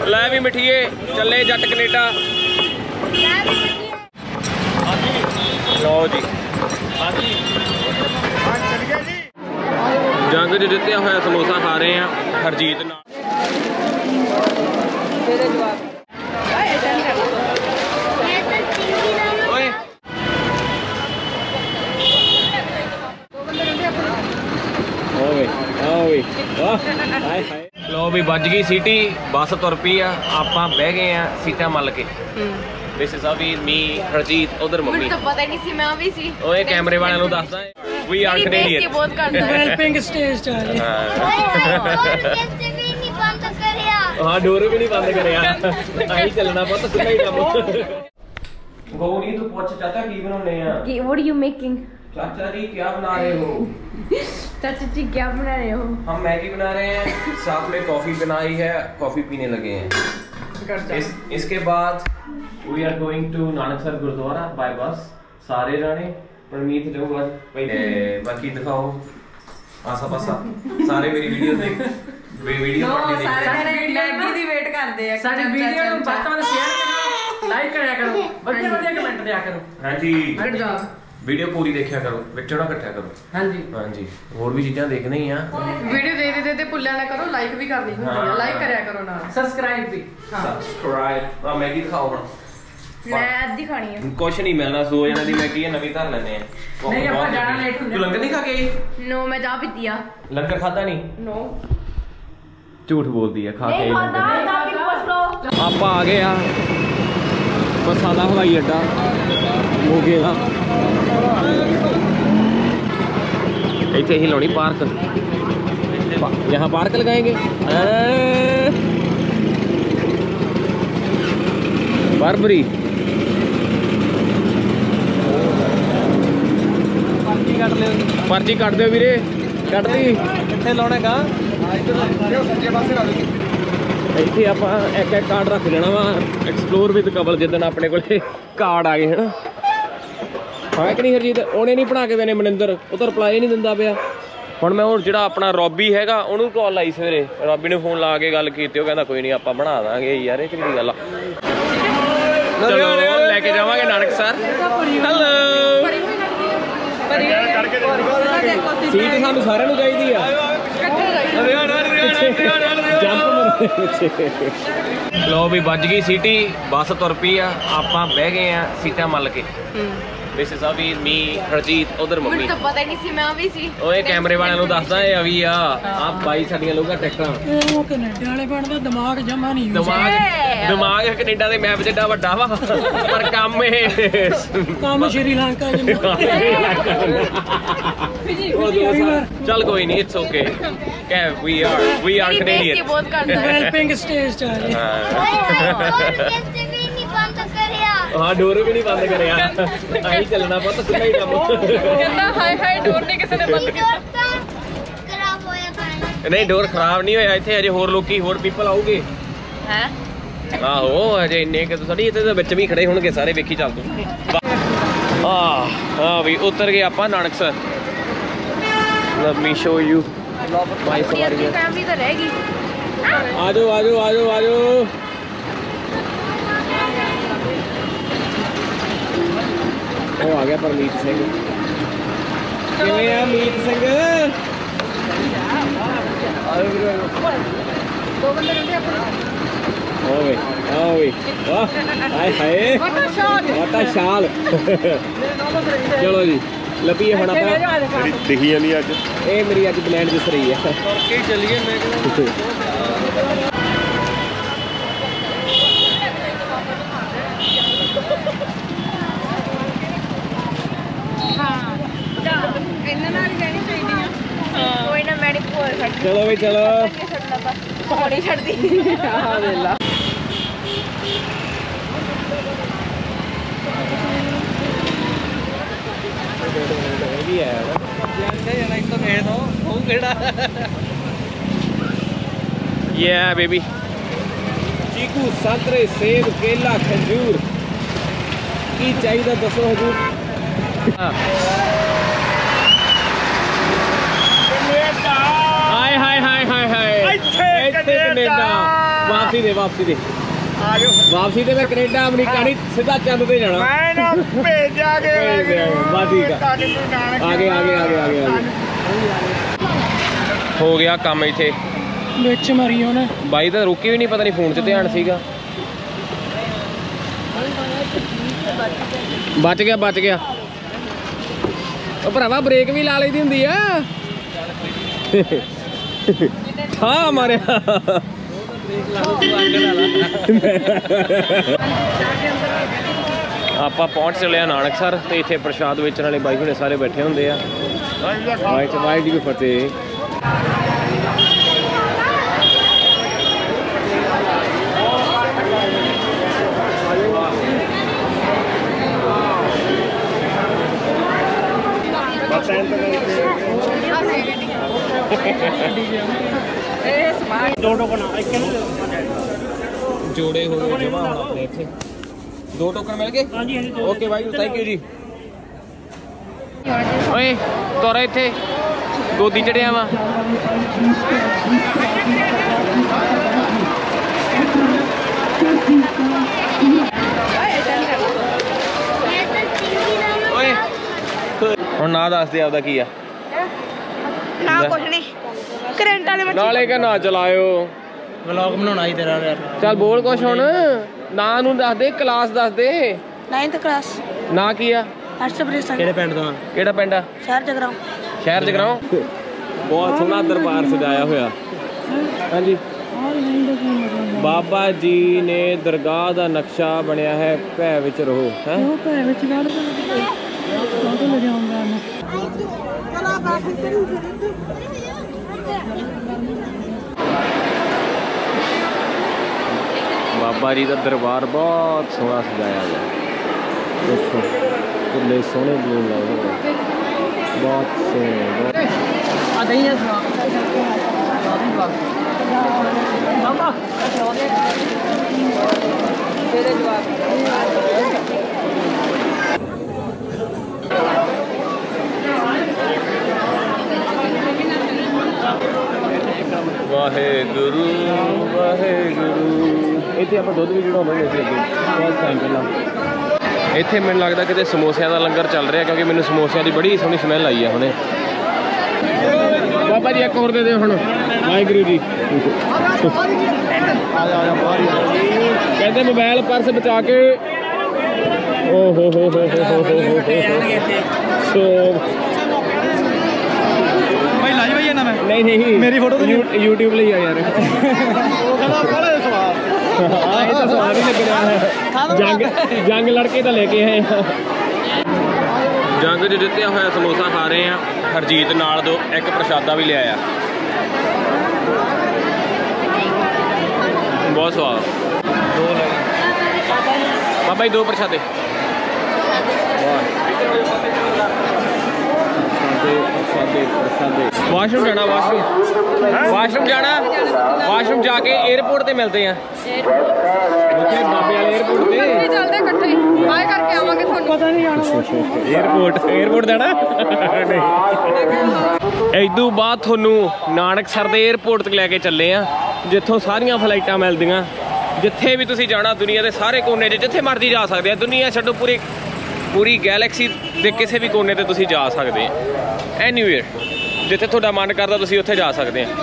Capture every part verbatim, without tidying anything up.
लै भी मिठिए चले जट कनेडा। लो जी जंग च जितया होया समोसा खा रहे हैं हरजीत नाल। लो भी बज गई सीटी बस तुर पई आ आपां बह गए हैं सीटां मल के। दिस इज अभी मी हरजीत उधर मम्मी तो पता नहीं सी मैं भी सी ओए कैमरे वाले नु दसदा वी आर कैनेडियन बहुत करदा है हेल्पिंग स्टेज च आ गए कैसे भी नहीं बंद करया हां डोर भी नहीं बंद करया आई चलना बहुत सिद्धा ही काम। गौरी तू पूछ चाचा की बनाने हैं की व्हाट आर यू मेकिंग चाचा जी क्या बना रहे हो चाचा जी क्या बना रहे हो हम मैगी बना रहे हैं साथ में कॉफी बनाई है कॉफी पीने लगे हैं। इस, इसके बाद we are going to Nanaksar gurdwara by bus सारे जाने परमीत जाऊगा बाकी दिखाओ आसा पासा सारे मेरी वीडियो देख वीडियो सारे मैगी दी वेट करदे आ साडी वीडियो ਨੂੰ ਵੱਧ ਤੋਂ ਵੱਧ शेयर करो लाइक करा करो ਵਧੀਆ ਵਧੀਆ कमेंट दिया करो। हां जी गुड जॉब वीडियो पूरी देखा करो विच ना कट्ठा करो। हां जी हां जी और भी चीज़ां देखनी ही आ वीडियो दे दे ते भुल्ला ना करो लाइक भी करनी होंदी है लाइक करया करो ना सब्सक्राइब भी सब्सक्राइब आ मैगी दिखाओ हुन मैं आधी खानी है कुछ नहीं मिलना सो जाने दी मैगी है नवी धर लेने हैं नहीं ਆਪਾਂ ਜਾਣਾ लेट ਹੁੰਦੇ तू लंगर नहीं खा के आई नो मैं जा पीती आ लंगर खाता नहीं नो झूठ बोलती है खा के नहीं खाता ना भी पूछ लो आप आ गए आ बरसाला हवाई अड्डा मोगे का इतने ही लानी पार्क यहाँ पार्क लगाएंगे बर्बरी पर्ची कट दो वीरे कट दी कितने लाने का ਇੱਥੇ ਆਪਾਂ ਇੱਕ ਇੱਕ ਕਾਰਡ ਰੱਖ ਲੈਣਾ ਵਾ ਐਕਸਪਲੋਰ ਵਿਦ ਕਬਲ ਜਿੱਦਣ ਆਪਣੇ ਕੋਲੇ ਕਾਰਡ ਆ ਗਏ ਹਨਾ ਹਾਂ ਕਿ ਨਹੀਂ ਹਰਜੀਤ ਉਹਨੇ ਨਹੀਂ ਬਣਾ ਕੇ ਦੇਣੇ ਮਨਿੰਦਰ ਉਹ ਤਾਂ ਰਿਪਲਾਈ ਨਹੀਂ ਦਿੰਦਾ ਪਿਆ। ਹੁਣ ਮੈਂ ਉਹ ਜਿਹੜਾ ਆਪਣਾ ਰੋਬੀ ਹੈਗਾ ਉਹਨੂੰ ਕਾਲ ਲਾਈ ਸਵੇਰੇ ਰੋਬੀ ਨੂੰ ਫੋਨ ਲਾ ਕੇ ਗੱਲ ਕੀਤੀ ਉਹ ਕਹਿੰਦਾ ਕੋਈ ਨਹੀਂ ਆਪਾਂ ਬਣਾ ਦਾਂਗੇ ਯਾਰ ਇਹ ਕਿਹੜੀ ਗੱਲ ਆ। ਚਲੋ ਲੈ ਕੇ ਜਾਵਾਂਗੇ ਨਾਨਕਸਰ ਹੈਲੋ ਸੀਟ ਸਾਨੂੰ ਸਾਰਿਆਂ ਨੂੰ ਚਾਹੀਦੀ ਆ लो भी बज गई सीटी बस तुर पई आ आपां बह गए हैं सीटां मल के। दिस इज अभी मी हरजीत उधर मम्मी तो पता नहीं सी मैं भी सी ओए कैमरे वाले नु दसदा ए अभी आ आप बाई साडियां लोगा टिकटां ओ कनाडा वाले बन दा दिमाग जमा नहीं दिमाग दिमाग कनाडा दे मैप जिड्डा वड्डा वा पर काम ए काम श्रीलंका जिन्ना चल कोई नहीं इट्स ओके क्या we are we are Canadian बहुत करदा हेल्पिंग स्टेज च आ गए हाँ डोर भी नहीं बंद करया आई चलना बहुत सिद्धा ही काम कहंदा हाय हाय डोर नहीं किसी ने बंद किया खराब होया नहीं डोर खराब नहीं होया इत्थे अजे होर लोकी होर पीपल आउगे हैं आहो अजे इन्ने के थोड़ी इत्थे दे विच भी खड़े होणगे सारे वेखी चल तू हां हां भी उतर गए आपां Nanaksar let me show you my family तो रहेगी आ जाओ आ जाओ आ जाओ आ जाओ ਉਹ ਆ ਗਿਆ ਪਰਮੀਤ ਸਿੰਘ ਕਿਵੇਂ ਆ ਮੀਤ ਸਿੰਘ ਦੋ ਬੰਦੇ ਰਹਿੰਦੇ ਆਪਣੇ ਓਏ ਓਏ ਵਾਹ ਹਾਏ ਹਾਏ ਵਾਟਾ ਸ਼ਾਲ ਵਾਟਾ ਸ਼ਾਲ ਚਲੋ ਜੀ ਲੱਭੀਏ ਹੁਣ ਆਪਾਂ ਜਿਹੜੀ ਦਿਖੀ ਜਾਂਦੀ ਅੱਜ ਇਹ ਮੇਰੀ ਅੱਜ ਬਲੈਂਡ ਦਿਸ ਰਹੀ ਹੈ ਤੁਰ ਕੇ ਚੱਲੀਏ ਮੈਂ ਕਹਿੰਦਾ चलो भाई चलो पौड़ी छड़ दी वेला भी है एक तो भेज दो वो केड़ा ये है बेबी चीकू संतरे सेब केला खजूर की चाहिए दसो हजूर हाय हाय हाय हाय हाय कनेडा वाह वापसी दे वापसी दे वापसी दे मैं कनेडा अमरीका नहीं सीधा चंद पे जाना मैं ना भेजा के बस ठीक है आगे आगे आगे आगे आगे हो गया काम इथे विच मारी ਉਹਨੇ ਬਾਈ ਤਾਂ ਰੁਕੀ ਵੀ ਨਹੀਂ ਪਤਾ ਨਹੀਂ ਫੋਨ 'ਚ ਧਿਆਨ ਸੀਗਾ ਬਚ ਗਿਆ ਬਚ ਗਿਆ ਉਹ ਭਰਾਵਾ ਬ੍ਰੇਕ ਵੀ ਲਾ ਲਈਦੀ ਹੁੰਦੀ ਆ ਹਾਂ ਮਾਰਿਆ ਆਪਾਂ ਪਹੁੰਚ ਚਲੇ ਆ ਨਾਨਕਸਰ ਤੇ ਇੱਥੇ ਪ੍ਰਸ਼ਾਦ ਵੇਚਣ ਵਾਲੇ ਬਾਈ ਹੁਣੇ ਸਾਰੇ ਬੈਠੇ ਹੁੰਦੇ ਆ ਵਾਹਿਗੁਰੂ ਜੀ ਕੀ ਫਤਿਹ जोड़े हुए जमा होना अपने इथे दो टोकन मिल गए ओके भाई थैंक यू जी ओए तोरा इथे गोदी चढ़िया वा ओए हुण ना दस दे आपदा की आ ना कुछ नहीं करंट वाले मच्छी नाले का ना चलायो व्लॉग बनाना ही तेरा यार चल बोल कुछ हुण ना नू दस दे क्लास दस दे नाइन्थ क्लास ना की आ हर्षप्रीत किहड़े पिंड तो किहड़ा पिंड आ शहर जगराओं शहर जगराओं बहुत सोहना दरबार सजाया होया हां जी बाबा जी ने दरगाह दा नक्शा बनया है भै विच रहो है ओ भै विच गल तो ले जाऊंगा मैं चला बैठ बाबा जी का दरबार बहुत सोहना सजाया गया देखो कितने सोहने ब्लू लग रहे बहुत सोहने वाहेगुरु वाहेगुरु इतने आप दुध भी चढ़ाने अगे बहुत टाइम पहला इतने मैंने लगता कि समोसिया का लंगर चल रहा क्योंकि मैंने समोसिया की बड़ी सोहनी स्मैल आई है हमने बाबा जी एक और दे दे हम वाहेगुरु जी कहते मोबाइल पर्स बचा के ओ हो हो हो हो हो सो नहीं नहीं मेरी फोटो तो यूट्यूब ले यार जंग जंग लड़के तो लेके आए जंग च जितया होया समोसा खा रहे हैं हरजीत नाल दो एक प्रशादा भी लिया बहुत स्वाद दो बाबा जी दो प्रशादे वाशरूम जाना वाशरूम वाशरूम जाना वाशरूम जाके एयरपोर्ट पे मिलते हैं बाबे वाले एयरपोर्ट पे चलते इकट्ठे बाय करके आवांगे ਤੁਹਾਨੂੰ पता नहीं जाना एयरपोर्ट एयरपोर्ट जाना इदू बाद ਤੁਹਾਨੂੰ ਨਾਨਕਸਰ ਦੇ 에ਅਰਪੋਰਟ ਤੇ ਲੈ ਕੇ ਚੱਲੇ ਆ ਜਿੱਥੋਂ ਸਾਰੀਆਂ ਫਲਾਈਟਾਂ ਮਿਲਦੀਆਂ ਜਿੱਥੇ ਵੀ ਤੁਸੀਂ ਜਾਣਾ ਦੁਨੀਆ ਦੇ ਸਾਰੇ ਕੋਨੇ 'ਚ ਜਿੱਥੇ ਮਰਜ਼ੀ ਜਾ ਸਕਦੇ ਆ ਦੁਨੀਆ ਛੱਡੋ ਪੂਰੀ पूरी गैलेक्सी के किसी भी कोने ते तुसी जा सकते हैं एनीवेयर जिथे तुहाडा मन करदा तुसी उत्थे जा सकते हैं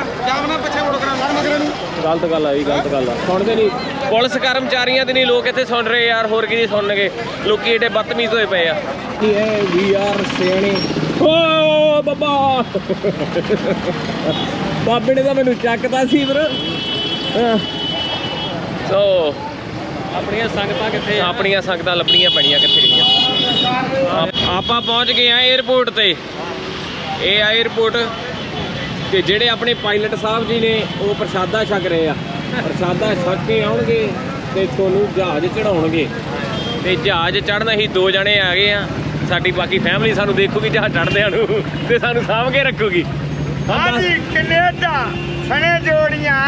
गलत गल आई गलत गल सुनते नहीं पुलिस कर्मचारियों के नहीं लोग इतने सुन रहे यार होर कि सुन गए लोग एडे बदतमीज होए पे बाबा बाबे ने तो मैनू चकता सी फिर सो अपनियां संगतां कित्थे अपनियां संगतां लभणियां पैणियां कित्थे गईयां आपां पहुंच गए हैं एयरपोर्ट ते ये आ एयरपोर्ट ते जेड़े अपने पायलट साहब जी ने वो प्रसादा छक रहे आ प्रसादा छक के आउणगे ते तुहानूं जहाज चढ़ाउणगे ते जहाज चढ़न असीं दो जणे आ गए आ साडी बाकी फैमिली सानूं देखूगी जहाज चढ़दिआं नूं ते सानूं साਂਭ के रखूगी हां जी कनेडा सने जोड़ियां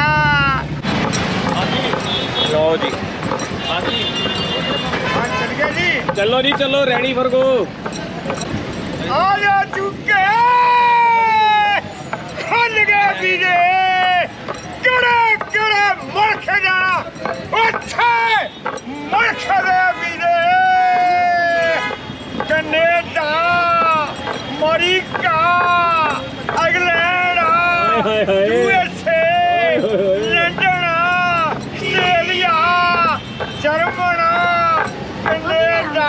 लो जी हाँ जी हाँ चल गया जी चलो जी चलो रेडी फॉर गो आ जा चुके खुल गए वीजे कड़क ਕਿਹੜੇ ਮੁਲਕ ਜਾਣਾ ਉੱਥੇ ਮੁਲਕ ਦੇ ਵੀਰੇ Canada America England U S A London Australia German Canada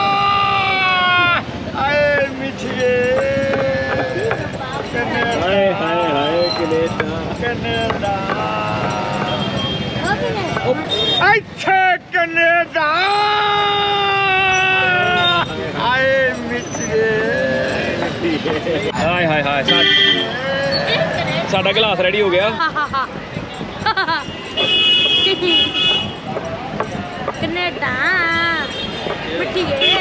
ਆਏ ਮਿੱਠੀਏ ਕੈਨੇਡਾ ਹਾਏ ਹਾਏ ਹਾਏ ਕੈਨੇਡਾ ਕੈਨੇਡਾ ਇੱਥੇ ਕੈਨੇਡਾ ਆਏ ਮਿੱਠੀਏ ਹਾਏ ਹਾਏ ਹਾਏ ਸਾਡਾ ਗਲਾਸ ਰੈਡੀ ਹੋ ਗਿਆ ਕੈਨੇਡਾ ਮਿੱਠੀਏ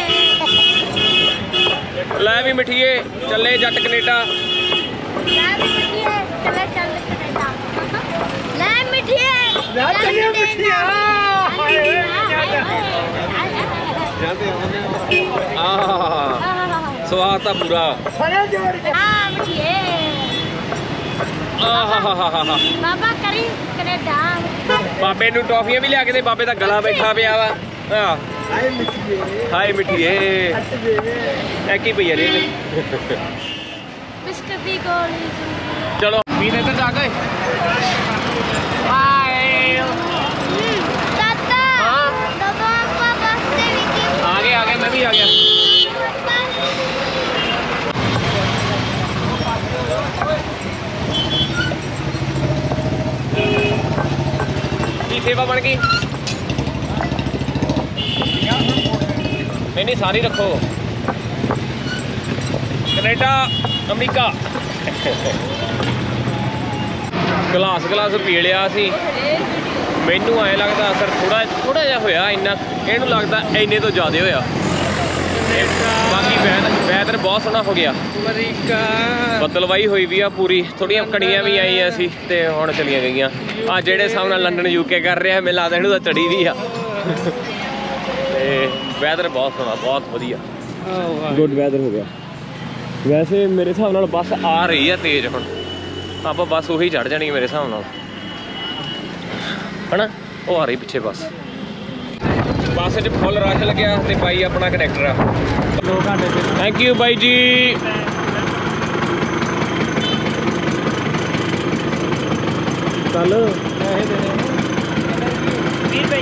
ਲੈ ਵੀ ਮਿੱਠੀਏ ਚੱਲੇ ਜੱਟ ਕੈਨੇਡਾ ਲੈ ਮਿੱਠੀਏ ਚੱਲੇ ਚੱਲ ਕੈਨੇਡਾ ਲੈ ਮਿੱਠੀਏ ਲੈ ਚੱਲੇ ਮਿੱਠੀਆਂ ਆਹ ਸਵਾਦ ਤਾਂ ਪੂਰਾ ਸਾਰੇ ਜੋੜ ਕੇ ਹਾਂ ਮਿੱਠੀਏ ਆਹਾਹਾਹਾ ਬਾਬਾ ਕਰੀ ਕੈਨੇਡਾ ਬਾਬੇ ਨੂੰ ਟੌਫੀਆਂ ਵੀ ਲਿਆ ਕੇ ਦੇ ਬਾਬੇ ਦਾ ਗਲਾ ਬੈਠਾ ਪਿਆ ਵਾ ਆਹ ਹਾਏ ਮਿੱਠੀਏ ਹਾਏ ਮਿੱਠੀਏ ਐ ਕੀ ਪਈ ਰੇ ਬਿਸਕਟ ਦੀ ਗੋਲੀ ਚਲੋ ਵੀਰ ਇੱਧਰ ਜਾ ਕੇ ਹਾਏ ਦਾਦਾ ਹਾਂ ਦਾਦਾ ਆਪਾਂ ਬੱਸ ਦੇ ਵਿੱਚ ਆ ਗਏ ਆ ਗਏ ਮੈਂ ਵੀ ਆ ਗਿਆ ਕੀ ਸੇਵਾ ਬਣ ਗਈ ਨਹੀਂ ਨਹੀਂ ਸਾਰੀ ਰੱਖੋ ਕੈਨੇਡਾ ਅਮਰੀਕਾ ਗਲਾਸ ਗਲਾਸ ਪੀ ਲਿਆ ਸੀ ਮੈਨੂੰ ਐ ਲੱਗਦਾ ਅਸਰ ਥੋੜਾ ਥੋੜਾ ਜਿਹਾ ਹੋਇਆ ਇੰਨਾ ਇਹਨੂੰ ਲੱਗਦਾ ਇੰਨੇ ਤੋਂ ਜ਼ਿਆਦਾ ਹੋਇਆ ਬਾਕੀ ਵੈਦਰ ਬਹੁਤ ਸੋਹਣਾ ਹੋ ਗਿਆ ਅਮਰੀਕਾ ਬਦਲਵਾਈ ਹੋਈ ਵੀ ਆ ਪੂਰੀ ਥੋੜੀਆਂ ਕਣੀਆਂ ਵੀ ਆਈਆਂ ਸੀ ਤੇ ਹੁਣ ਚਲੀਆਂ ਗਈਆਂ ਆ ਜਿਹੜੇ ਸਾਹਮਣੇ ਲੰਡਨ ਯੂਕੇ ਕਰ ਰਿਹਾ ਮੈਨੂੰ ਲੱਗਦਾ ਇਹਨੂੰ ਤਾਂ ਚੜੀ ਵੀ ਆ ਤੇ ਵੈਦਰ ਬਹੁਤ ਸੋਹਣਾ ਬਹੁਤ ਵਧੀਆ ਗੁੱਡ ਵੈਦਰ ਹੋ ਗਿਆ ਵੈਸੇ ਮੇਰੇ ਹਿਸਾਬ ਨਾਲ ਬੱਸ ਆ ਰਹੀ ਆ ਤੇਜ਼ ਹੁਣ ਆਪਾਂ ਬੱਸ ਉਹੀ ਚੜ ਜਾਣੀ ਮੇਰੇ ਹਿਸਾਬ ਨਾਲ ਹਨਾ ਉਹ ਆ ਰਹੀ ਪਿੱਛੇ ਬੱਸ ਬੱਸ 'ਚ ਫੁੱਲ ਰਸ਼ ਲੱਗਿਆ ਤੇ ਬਾਈ ਆਪਣਾ ਕੰਡਕਟਰ ਆ ਦੋ ਘੰਟੇ ਥੈਂਕ ਯੂ ਬਾਈ ਜੀ ਚੱਲ ਪੈਸੇ ਦੇ ਦੇ ਵੀਹ ਰੁਪਏ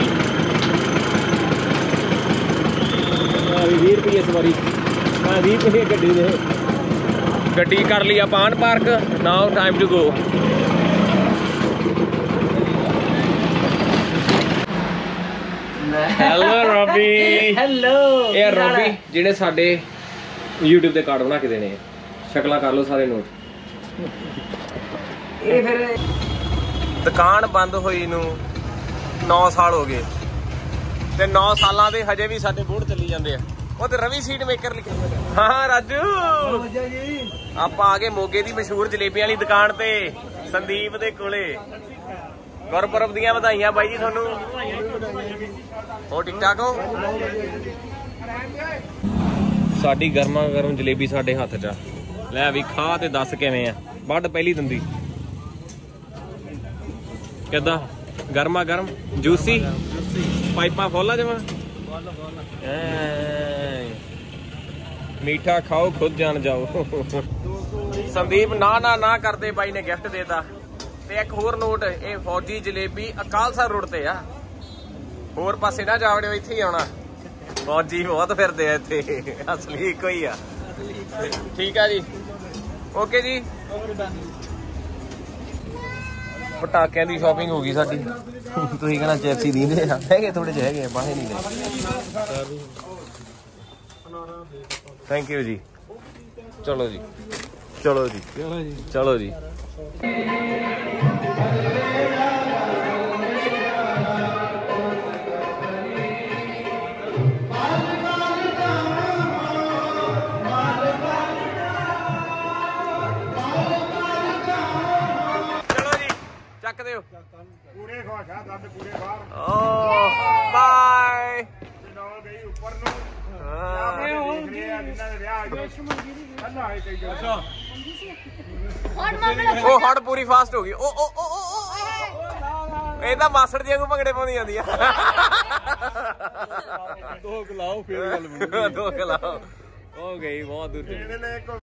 ਆ ਵੀਹ ਰੁਪਏ ਸਵਾਰੀ ਹਾਂ ਵੀਹ ਰੁਪਏ ਗੱਡੀ ਦੇ ਗੱਡੀ ਕਰ ਲਈ ਆਪਾਂ on park now time to go hello Robbie hello ਇਹ ਰੋਬੀ ਜਿਹੜੇ ਸਾਡੇ YouTube ਤੇ ਕਾਰਡ ਬਣਾ ਕੇ ਦੇਣੇ ਆ ਸ਼ਕਲਾਂ ਕਰ ਲਓ ਸਾਰੇ ਨੋਟ ਇਹ ਫਿਰ ਦੁਕਾਨ ਬੰਦ ਹੋਈ ਨੂੰ ਨੌ ਸਾਲ ਹੋ ਗਏ ਤੇ ਨੌ ਸਾਲਾਂ ਦੇ ਹਜੇ ਵੀ ਸਾਡੇ ਬੋਰਡ ਚੱਲੀ ਜਾਂਦੇ ਆ ਉਹ ਤੇ ਰਵੀ ਸੀਟ ਮੇਕਰ ਲਿਖਿਆ ਹਾਂ ਰਾਜੂ ਆਪਾਂ ਆ ਗਏ ਮੋਗੇ ਦੀ ਮਸ਼ਹੂਰ ਜਲੇਬੀਆਂ ਵਾਲੀ ਦੁਕਾਨ ਤੇ ਸੰਦੀਪ ਦੇ ਕੋਲੇ ਗੁਰਪੁਰਬ ਦੀਆਂ ਵਧਾਈਆਂ ਬਾਈ ਜੀ ਤੁਹਾਨੂੰ ਹੋ ਠੀਕ ਠਾਕ ਹੋ ਸਾਡੀ ਗਰਮਾ ਗਰਮ ਜਲੇਬੀ ਸਾਡੇ ਹੱਥ 'ਚ ਲੈ ਵੀ ਖਾ ਤੇ ਦੱਸ ਕਿਵੇਂ ਆ ਵੱਢ ਪਹਿਲੀ ਦੰਦੀ ਕਿੱਦਾਂ ਗਰਮਾ ਗਰਮ ਜੂਸੀ ਪਾਈਪਾਂ ਫੁੱਲ ਆ ਜਮਾ ਮੀਠਾ ਖਾਓ ਖੁਦ ਜਾਣ ਜਾਓ ਸੰਦੀਪ ਨਾ ਨਾ ਨਾ ਕਰਦੇ ਬਾਈ ਨੇ ਗਿਫਟ ਦੇਤਾ ਤੇ ਇੱਕ ਹੋਰ ਨੋਟ ਇਹ ਫੌਜੀ ਜਲੇਬੀ ਅਕਾਲਸਾ ਰੋਡ ਤੇ ਆ ਹੋਰ ਪਾਸੇ ਨਾ ਜਾਵੜਿਓ ਇੱਥੇ ਹੀ ਆਉਣਾ ਫੌਜੀ ਬਹੁਤ ਫਿਰਦੇ ਆ ਇੱਥੇ ਅਸਲੀ ਕੋਈ ਆ ਠੀਕ ਆ ਜੀ ਓਕੇ ਜੀ ਪਟਾਕਿਆਂ ਦੀ ਸ਼ਾਪਿੰਗ ਹੋ ਗਈ ਸਾਡੀ ਤੁਸੀਂ ਕਹਿੰਦਾ ਚੈਪਸੀ ਦੀਂਦੇ ਆ ਹੈਗੇ ਥੋੜੇ ਜਿਹੇ ਹੈਗੇ ਬਾਹੇ ਨਹੀਂ ਨੇ ਥੈਂਕ ਯੂ ਜੀ ਚਲੋ ਜੀ ਚਲੋ ਜੀ ਚਲੋ ਜੀ ਚਲੋ ਜੀ ਚੱਕ ਦਿਓ ਪੂਰੇ ਖਵਾਸ਼ਾ ਦੰਦ ਪੂਰੇ ਬਾਹਰ ਓ ਬਾਏ ਨਾਲ ਗਈ ਉੱਪਰ ਨੂੰ ਜਿੰਨਾਂ ਦੇ ਵਿਆਹ ਅੱਲਾ ਹੈ ਕਈ ਅੱਛਾ ਉਹ ਹੜ ਪੂਰੀ ਫਾਸਟ ਹੋ ਗਈ ਓ ਓ ਓ ਓ ਇਹ ਤਾਂ ਮਾਸੜ ਜੀ ਵਾਂਗੂ ਭੰਗੜੇ ਪਾਉਂਦੀ ਜਾਂਦੀ ਆ ਦੋ ਖਲਾਓ ਫੇਰ ਗੱਲ ਬਣੂ ਦੋ ਖਲਾਓ ਹੋ ਗਈ ਬਹੁਤ ਦੂਰ